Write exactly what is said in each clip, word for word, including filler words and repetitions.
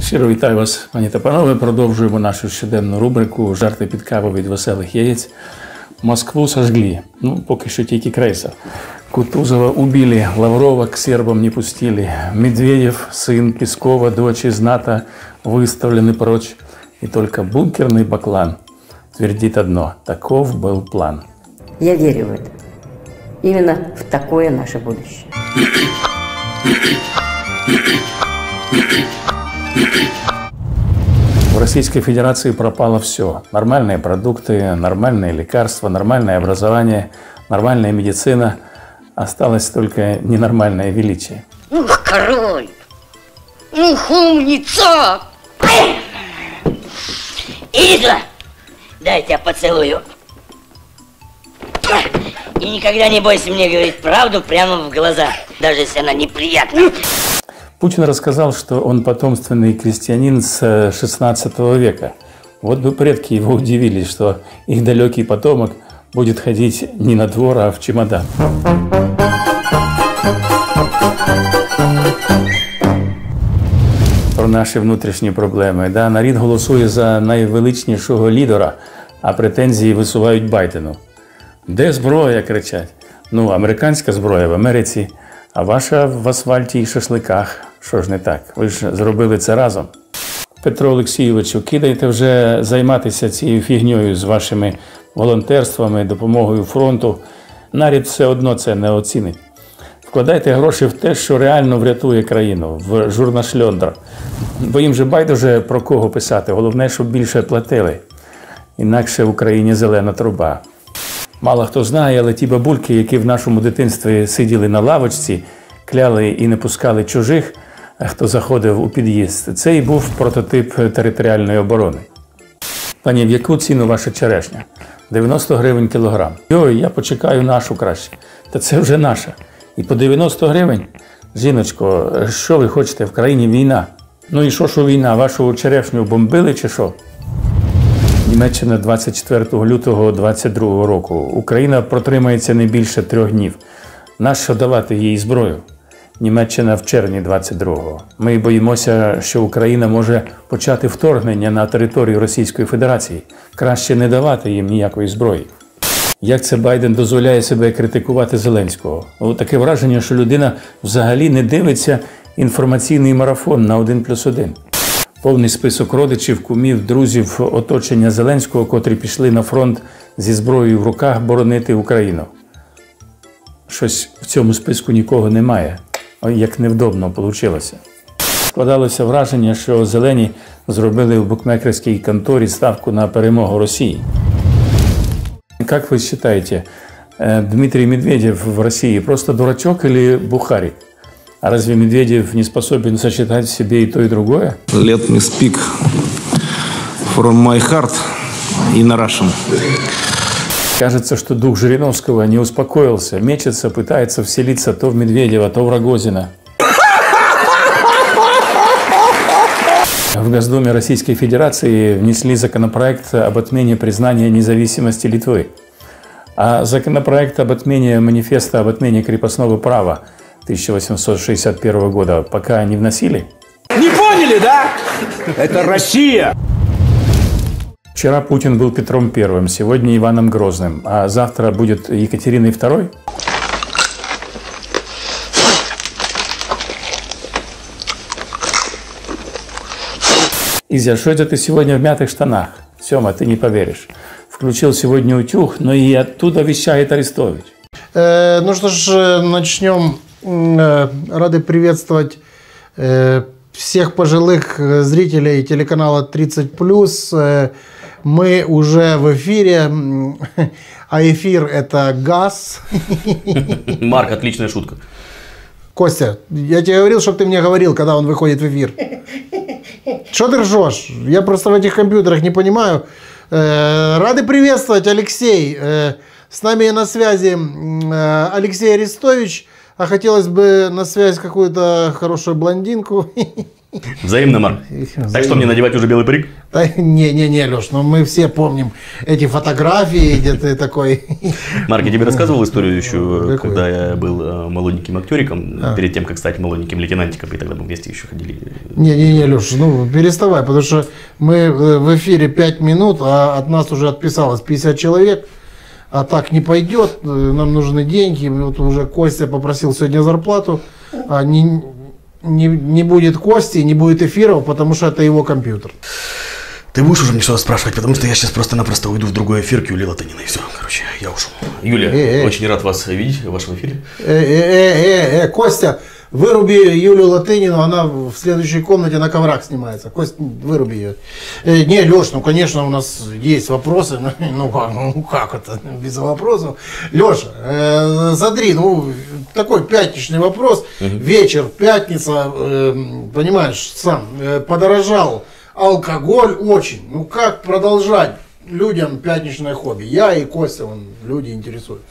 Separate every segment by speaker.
Speaker 1: Щиро вітаю вас, пані та панове. Продовжуємо нашу щоденну рубрику «Жарти під каву від веселих яєць». Москву сожгли. Ну, поки що тільки крейсер. Кутузова убили, Лаврова к сербам не пустили. Медведев, сын Пескова, дочь из НАТО, выставлены прочь. И только бункерный баклан твердит одно – таков был план.
Speaker 2: Я верю в это. Именно в такое наше будущее.
Speaker 1: В Российской Федерации пропало все. Нормальные продукты, нормальные лекарства, нормальное образование, нормальная медицина. Осталось только ненормальное величие.
Speaker 3: Ух, король! Ух, умница! Иди сюда! Дай я тебя поцелую. И никогда не бойся мне говорить правду прямо в глаза, даже если она неприятна.
Speaker 1: Путин рассказал, что он потомственный крестьянин с шестнадцатого века. Вот бы предки его удивились, что их далекий потомок будет ходить не на двор, а в чемодан. Про наші внутрішні проблеми. Да, народ голосує за найвеличнішого лідера, а претензії висувають Байдену. Де зброя, кричать? Ну, американська зброя в Америці, а ваша в асфальті і шашликах. Що ж не так? Ви ж зробили це разом. Петро Олексійовичу, кидайте вже займатися цією фігньою з вашими волонтерствами, допомогою фронту. Народ все одно це не оцінить. Вкладайте гроші в те, що реально врятує країну, в журнашльондр. Бо їм же байдуже про кого писати, головне, щоб більше платили. Інакше в Україні зелена труба. Мало хто знає, але ті бабульки, які в нашому дитинстві сиділи на лавочці, кляли і не пускали чужих, хто заходив у під'їзд, це і був прототип територіальної оборони. Пані, в яку ціну ваша черешня? дев'яносто гривень кілограм. Йой, я почекаю нашу краще. Та це вже наша. І по дев'яносто гривень? Жіночко, що ви хочете? В країні війна. Ну і що ж у війна? Вашу черешню бомбили чи що? Німеччина двадцять четвертого лютого двадцять другого року. Україна протримається не більше трьох днів. Нащо давати їй зброю? Німеччина в червні двадцять другого. Ми боїмося, що Україна може почати вторгнення на територію Російської Федерації. Краще не давати їм ніякої зброї. Як це Байден дозволяє себе критикувати Зеленського? О, таке враження, що людина взагалі не дивиться інформаційний марафон на один плюс один. Повний список родичів, кумів, друзів, оточення Зеленського, котрі пішли на фронт зі зброєю в руках боронити Україну. Щось в цьому списку нікого немає. Ой, як невдобно вийшло. Складалося враження, що зелені зробили в букмекерській конторі ставку на перемогу Росії. Как вы считаете, Дмитрий Медведев в России просто дурачок или бухарик? А разве Медведев не способен сочетать в себе и то, и другое?
Speaker 4: Let me speak from my heart in Russian.
Speaker 1: Кажется, что дух Жириновского не успокоился, мечется, пытается вселиться то в Медведева, то в Рогозина. В Госдуме Российской Федерации внесли законопроект об отмене признания независимости Литвы. А законопроект об отмене манифеста об отмене крепостного права тысяча восемьсот шестьдесят первого года пока не вносили.
Speaker 5: Не поняли, да? Это Россия!
Speaker 1: Вчера Путин был Петром Первым, сегодня Иваном Грозным, а завтра будет Екатериной Второй? Изя, что это ты сегодня в мятых штанах? Сема, ты не поверишь. Включил сегодня утюг, но и оттуда вещает Арестович.
Speaker 6: Э, ну что ж, начнем. Э, рады приветствовать э, всех пожилых зрителей телеканала тридцать плюс. Э, мы уже в эфире, а эфир это газ.
Speaker 7: Марк, отличная шутка.
Speaker 6: Костя, я тебе говорил, чтобы ты мне говорил, когда он выходит в эфир. Что ты ржешь? Я просто в этих компьютерах не понимаю. Э, рады приветствовать, Алексей. Э, с нами на связи э, Алексей Арестович, а хотелось бы на связь какую-то хорошую блондинку.
Speaker 7: Взаимно, Марк. Так что мне надевать уже белый парик?
Speaker 6: Да, не-не-не, Леш, ну мы все помним эти фотографии, где ты такой...
Speaker 7: Марк, я тебе рассказывал историю еще,
Speaker 6: Какую?
Speaker 7: когда я был э, молоденьким актериком,
Speaker 6: А.
Speaker 7: перед тем, как стать молоденьким лейтенантиком, и тогда мы вместе еще ходили.
Speaker 6: Не-не-не, Леш, ну переставай, потому что мы э, в эфире пять минут, а от нас уже отписалось пятьдесят человек, а так не пойдет, э, нам нужны деньги, вот уже Костя попросил сегодня зарплату, а не, не, не будет Кости, не будет эфиров, потому что это его компьютер.
Speaker 7: Ты будешь уже мне что-то спрашивать, потому что я сейчас просто-напросто уйду в другой эфир к Юлии Латыниной, и все, короче, я ушел. Юлия,
Speaker 6: Э-э.
Speaker 7: очень рад вас видеть в вашем эфире.
Speaker 6: Э-э-э, Костя, выруби Юлию Латынину, она в следующей комнате на коврах снимается. Кость, выруби ее. Э, не, Леш, ну, конечно, у нас есть вопросы. Ну, ну, как, ну, как это, без вопросов. Леша, э, смотри, ну, такой пятничный вопрос. Вечер, пятница, э, понимаешь, сам, э, подорожал алкоголь очень. Ну, как продолжать людям пятничное хобби? Я и Костя, вон, люди интересуют.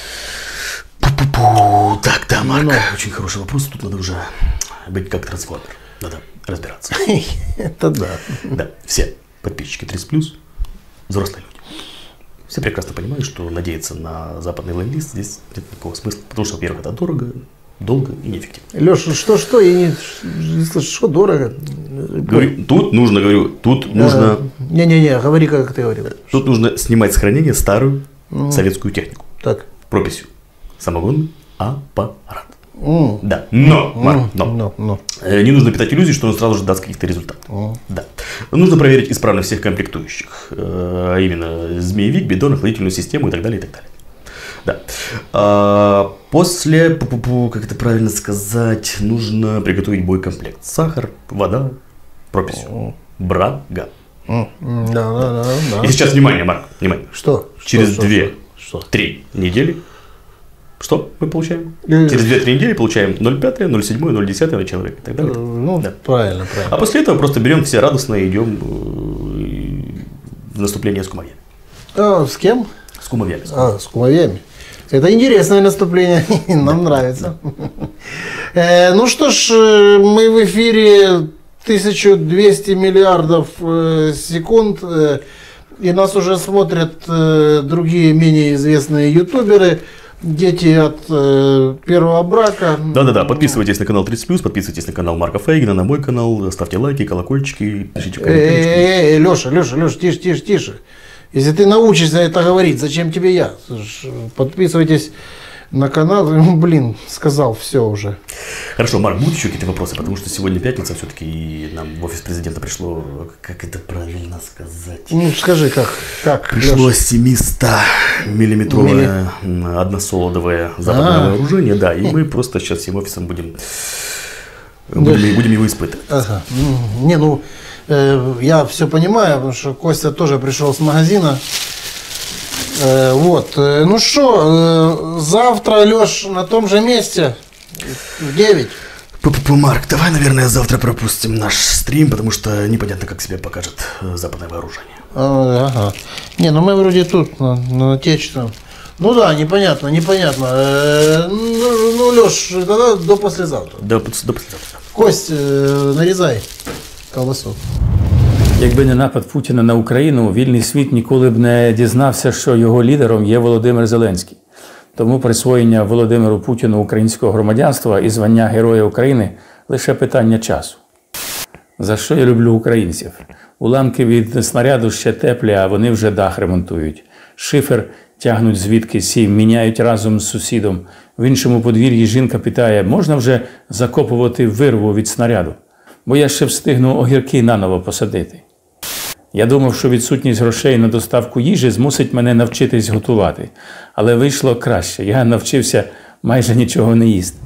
Speaker 7: Пу-пу-пу. Так, да, Марк,
Speaker 6: Ну.
Speaker 7: очень хороший вопрос, тут надо уже быть как трансформер, надо разбираться.
Speaker 6: Это да.
Speaker 7: Да, все подписчики тридцать плюс, взрослые люди. Все прекрасно понимают, что надеяться на западный ленд-лиз здесь нет никакого смысла. Потому что, во-первых, это дорого, долго и неэффективно.
Speaker 6: Леша, что-что? Я не, не слышу, что дорого?
Speaker 7: Говорю, тут нужно, говорю, тут нужно,
Speaker 6: Не-не-не, говори, как ты говорил.
Speaker 7: тут нужно снимать с хранения старую советскую технику.
Speaker 6: Так.
Speaker 7: Прописью. Самогонный аппарат.
Speaker 6: М.
Speaker 7: Да, но, Марк, но.
Speaker 6: Ну, ну.
Speaker 7: Э, Не нужно питать иллюзий, что он сразу же даст каких-то результатов. Да. Нужно проверить исправность всех комплектующих. э, А именно змеевик, бидон, охладительную систему и так далее, и так далее. Да. А, после, пу-пу-пу, как это правильно сказать, нужно приготовить бойкомплект. Сахар, вода, прописью. Брага.
Speaker 6: М. Да, да, да, да.
Speaker 7: И сейчас внимание, Марк, внимание.
Speaker 6: Что?
Speaker 7: Через
Speaker 6: Что,
Speaker 7: две,
Speaker 6: что?
Speaker 7: три недели. Что мы получаем?
Speaker 6: Э,
Speaker 7: Через две-три недели получаем ноль пять, ноль семь, ноль десять на человека и так далее.
Speaker 6: Ну,
Speaker 7: Да.
Speaker 6: правильно,
Speaker 7: А
Speaker 6: правильно.
Speaker 7: после этого просто берем все радостно и идем э, в наступление с кумовьями.
Speaker 6: А, с кем?
Speaker 7: С кумовьями.
Speaker 6: А, с кумовьями. Это интересное наступление, нам нравится. Э, Ну что ж, э, мы в эфире тысяча двести миллиардов э, секунд, э, и нас уже смотрят э, другие менее известные ютуберы, дети от э, первого брака.
Speaker 7: Да-да-да, подписывайтесь на канал тридцать плюс, подписывайтесь на канал Марка Фейгина, на мой канал, ставьте лайки, колокольчики, пишите в комментариях.
Speaker 6: Эй, Леша, Леша, Леша, тише, тише, тише. Если ты научишься это говорить, зачем тебе я? Слушай, подписывайтесь на канал. Ну, блин, сказал все уже.
Speaker 7: Хорошо, Марк, будут еще какие-то вопросы? Потому что сегодня пятница все-таки, и нам в офис президента пришло, как это правильно сказать?
Speaker 6: Ну, скажи, как? как
Speaker 7: Пришло
Speaker 6: Леша?
Speaker 7: семисто-миллиметровое односолодовое западное
Speaker 6: А.
Speaker 7: вооружение, да, и мы просто сейчас всем офисом будем, будем, будем его испытывать.
Speaker 6: Ага. Ну, Не, ну, э, я все понимаю, потому что Костя тоже пришел с магазина. Э, вот. Э, ну что, э, завтра, Леш, на том же месте в девять.
Speaker 7: Пу-пу-пу, Марк, давай, наверное, завтра пропустим наш стрим, потому что непонятно, как себя покажет э, западное вооружение.
Speaker 6: А, ага. Не, ну мы вроде тут, на, на отечественном. Ну да, непонятно, непонятно. Э, ну, ну, Леш, тогда до послезавтра.
Speaker 7: До, до послезавтра.
Speaker 6: Кость, э, нарезай колбасу.
Speaker 1: Якби не напад Путіна на Україну, вільний світ ніколи б не дізнався, що його лідером є Володимир Зеленський. Тому присвоєння Володимиру Путіну українського громадянства і звання Героя України – лише питання часу. За що я люблю українців? Уламки від снаряду ще теплі, а вони вже дах ремонтують. Шифер тягнуть звідкись і міняють разом з сусідом. В іншому подвір'ї жінка питає, можна вже закопувати вирву від снаряду? Бо я ще встигну огірки наново посадити. Я думав, що відсутність грошей на доставку їжі змусить мене навчитись готувати. Але вийшло краще. Я навчився майже нічого не їсти.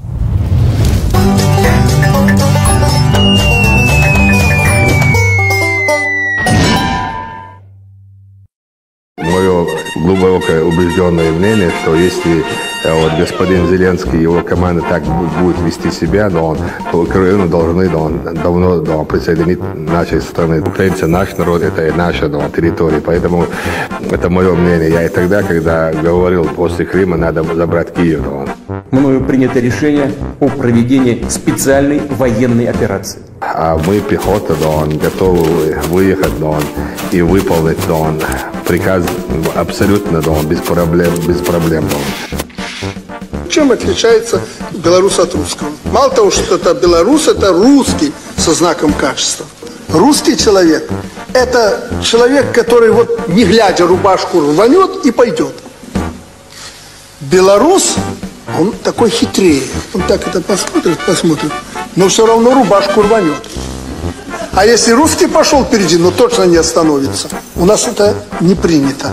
Speaker 8: Мое глубокое убежденное мнение, что если э, вот господин Зеленский и его команда так бу- будет вести себя, то он по Украину должны да, он, давно да, он присоединить нашей страны. Украинцы наш народ, это и наша да, территория. Поэтому это мое мнение. Я и тогда, когда говорил, после Крыма надо забрать Киев. Да, он.
Speaker 9: мною принято решение о проведении специальной военной операции.
Speaker 8: А мы, пехота, да, он, готовы выехать, да, он, и выполнить, да, он, приказ абсолютно, да, он, без проблем, без проблем, да, он.
Speaker 10: Чем отличается белорус от русского? Мало того, что это белорус, это русский со знаком качества. Русский человек – это человек, который вот не глядя рубашку рванет и пойдет. Белорус, он такой хитрее. Он так это посмотрит, посмотрит, но все равно рубашку рванет. А если русский пошел впереди, но точно не остановится. У нас это не принято.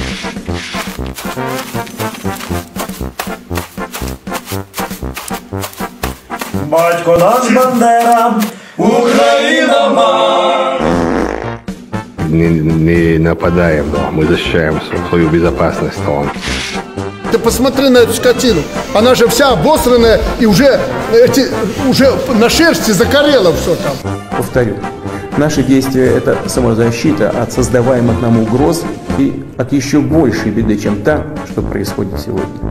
Speaker 11: Батько наш Бандера, Украина мать!
Speaker 8: Не, не нападаем, да, мы защищаем свою безопасность, да, он.
Speaker 10: Ты посмотри на эту скотину. Она же вся обосранная и уже, эти, уже на шерсти закорело все там.
Speaker 9: Повторю, наши действия – это самозащита от создаваемых нам угроз и от еще большей беды, чем та, что происходит сегодня.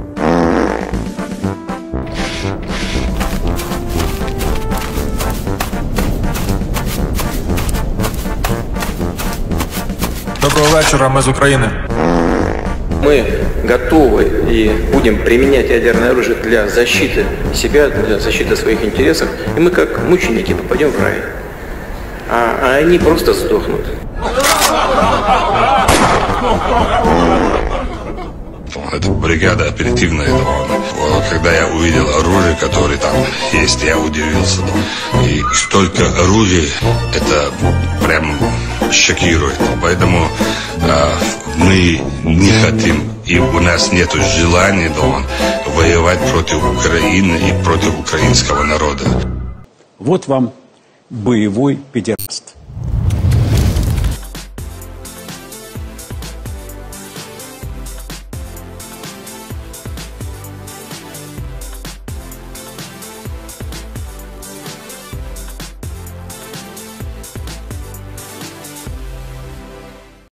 Speaker 12: Доброго вечера, мы из Украины.
Speaker 13: Мы готовы и будем применять ядерное оружие для защиты себя, для защиты своих интересов. И мы как мученики попадем в рай. А, а они просто сдохнут.
Speaker 14: Это бригада оперативная. Когда я увидел оружие, которое там есть, я удивился. И столько оружия, это прям шокирует. Поэтому а, мы не хотим, и у нас нет желания дома воевать против Украины и против украинского народа.
Speaker 15: Вот вам боевой педераст.